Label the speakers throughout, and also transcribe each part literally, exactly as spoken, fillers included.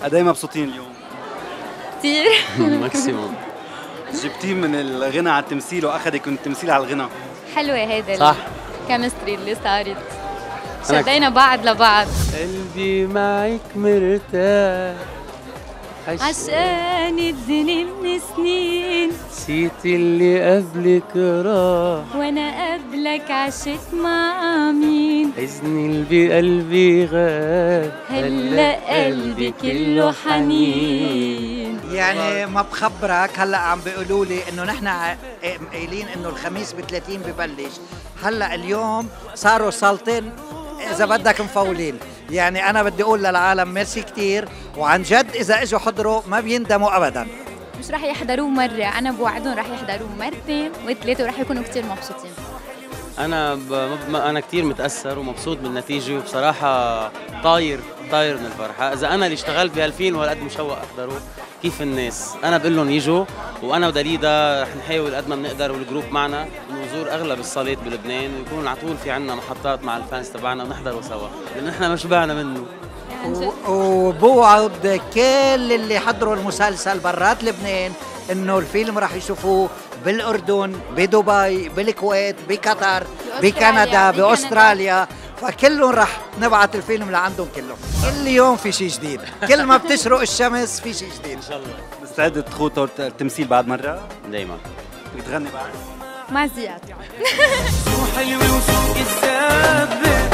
Speaker 1: قد ايه مبسوطين اليوم؟
Speaker 2: كثير
Speaker 3: ماكسيموم.
Speaker 1: جبتيه من الغنى على التمثيل واخذك من التمثيل على الغنى.
Speaker 2: حلوة هيدا
Speaker 3: صح.
Speaker 2: الكيمستري اللي صارت، شدينا بعض لبعض.
Speaker 3: قلبي معك مرتاح
Speaker 2: عشان الدنيا من سنين،
Speaker 3: نسيت اللي قبلك راح،
Speaker 2: وانا قبلك عشت مع مين،
Speaker 3: حزني اللي بقلبي غاب،
Speaker 2: هلا قلبي كله حنين.
Speaker 4: يعني ما بخبرك هلا عم بيقولوا لي انه نحن قايلين انه الخميس ب ثلاثين ببلش، هلا اليوم صاروا صالتين اذا بدك مفولين. يعني انا بدي اقول للعالم ميرسي كتير، وعن جد اذا اجوا حضروا ما بيندموا ابدا.
Speaker 2: مش رح يحضروه مرة، أنا بوعدهم رح يحضروه مرتين وثلاثة ورح يكونوا كتير مبسوطين.
Speaker 3: أنا ب... أنا كتير متأثر ومبسوط بالنتيجة، وبصراحة طاير طاير من الفرحة. إذا أنا اللي اشتغلت بهالفيلم وهالقد مشوق أحضره، كيف الناس؟ أنا بقول لهم يجوا، وأنا ودليدا رح نحاول قد ما بنقدر والجروب معنا إنه نزور أغلب الصالات بلبنان، ويكون على طول في عنا محطات مع الفانز تبعنا ونحضروا سوا، لأن إحنا ما شبعنا منه.
Speaker 4: وبوعد كل اللي حضروا المسلسل برات لبنان انه الفيلم راح يشوفوه بالاردن، بدبي، بالكويت، بقطر، بكندا، باستراليا، فكلهم راح نبعت الفيلم لعندهم كلهم. كل يوم في شيء جديد، كل ما بتشرق الشمس في شيء جديد.
Speaker 3: ان شاء الله.
Speaker 1: مستعد تخوض التمثيل بعد مره؟
Speaker 3: دايما.
Speaker 1: بتغني بعد؟
Speaker 2: مع زياد.
Speaker 5: شو حلوة وشو كذابة،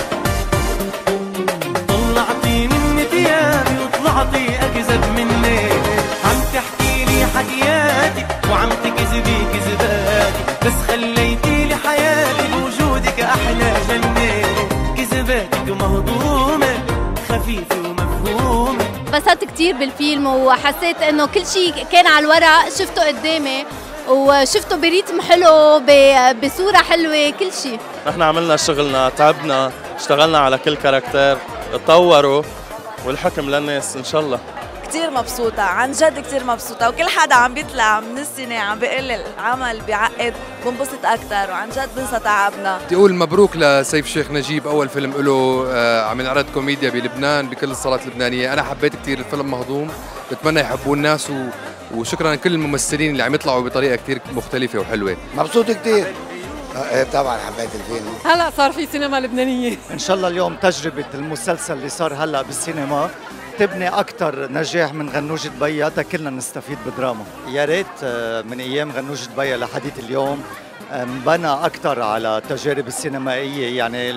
Speaker 5: طلعتي من ثيابي وطلعتي اكذب مني، عم تحكي لي حكياتي وعم تكذبي كذباتي، بس خليتي لي حياتي بوجودك احلى جنة، كذباتك مهضومة خفيفة ومفهومة.
Speaker 2: انبسطت كتير بالفيلم وحسيت انه كل شيء كان على الورق شفته قدامي، وشفته بريتم حلو، بصورة حلوة، كل شيء.
Speaker 6: نحن عملنا شغلنا، تعبنا، اشتغلنا على كل كاركتر، اتطوروا، والحكم للناس ان شاء الله.
Speaker 7: كتير مبسوطة، عن جد كتير مبسوطة، وكل حدا عم بيطلع من السنة عم بيقول العمل بيعقد، بنبسط أكتر، وعن جد بنسى تعبنا.
Speaker 8: بدي أقول مبروك لسيف شيخ نجيب، أول فيلم له آه عم ينعرض كوميديا بلبنان بكل الصالات اللبنانية. أنا حبيت كتير الفيلم مهضوم، بتمنى يحبوه الناس، و... وشكرا لكل الممثلين اللي عم يطلعوا بطريقة كتير مختلفة وحلوة.
Speaker 9: مبسوط كتير. ايه طبعا حبيت الفيلم.
Speaker 10: هلا صار في سينما لبنانية.
Speaker 11: ان شاء الله اليوم تجربة المسلسل اللي صار هلا بالسينما تبني أكثر نجاح من غنوجة بيا، تا كلنا نستفيد بدراما. يا ريت من أيام غنوجة بيا لحديث اليوم انبنى أكثر على التجارب السينمائية، يعني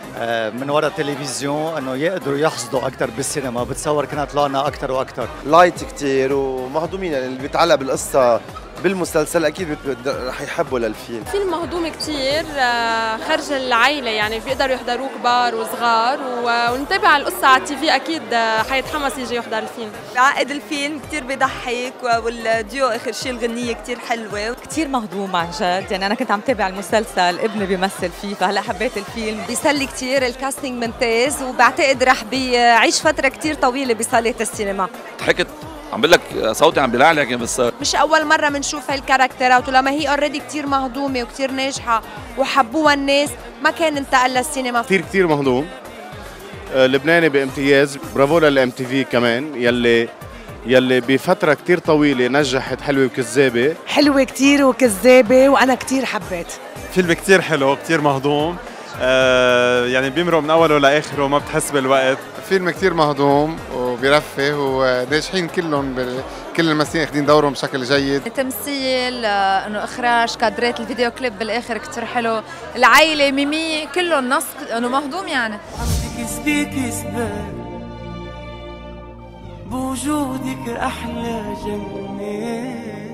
Speaker 11: من وراء التلفزيون انه يقدروا يحصدوا اكثر بالسينما، بتصور كنا طلعنا اكثر واكثر.
Speaker 9: لايت كثير ومهضومين، يعني اللي بيتعلق بالقصه بالمسلسل اكيد رح يحبوا للفيلم.
Speaker 10: فيلم مهضوم كثير، خرج العائله، يعني بيقدروا يحضروه كبار وصغار، ونتابع القصه على التي في، اكيد حيتحمس يجي يحضر الفيلم.
Speaker 7: بعقد الفيلم كثير بيضحك، والديو اخر شيء الغنيه كثير حلوه،
Speaker 12: كثير مهضوم عن جد. يعني انا كنت عم تابع المسلسل، ابني بيمثل فيه، فهلا حبيت الفيلم.
Speaker 7: بيسلي كثير، الكاستنج ممتاز، وبعتقد رح بيعيش فتره كثير طويله بصالات السينما.
Speaker 13: ضحكت، عم بقول لك صوتي عم بيلعلق، بس
Speaker 7: مش اول مره بنشوف هالكاركترات، ولما هي اوريدي كثير مهضومه وكثير ناجحه وحبوها الناس، ما كان انتقل للسينما.
Speaker 14: كثير كثير مهضوم، آه لبناني بامتياز، برافو للام تي في كمان، يلي يلي بفتره كثير طويله نجحت حلوه وكذابه.
Speaker 10: حلوه كثير وكذابه، وانا كثير حبيت.
Speaker 15: فيلم كثير حلو، كثير مهضوم، آه يعني بيمرق من اوله لاخره ما بتحس بالوقت.
Speaker 8: فيلم كثير مهضوم وبيرفه، وناجحين كلهم، كل الممثلين اخذين دورهم بشكل جيد.
Speaker 2: التمثيل، انه اخراج، كادرات الفيديو كليب بالاخر كثير حلو، العائله، ميمي، كله النص انه مهضوم. يعني
Speaker 5: عم تكسبي كسبان بوجودك احلى جنة.